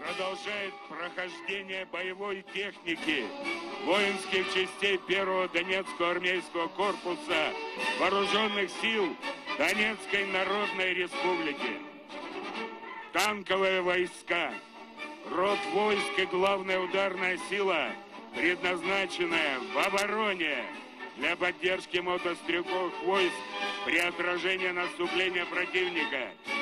продолжает прохождение боевой техники воинских частей 1-го Донецкого армейского корпуса Вооруженных сил Донецкой Народной Республики. Танковые войска, род войск и главная ударная сила, предназначенная в обороне для поддержки мотострелковых войск при отражении наступления противника.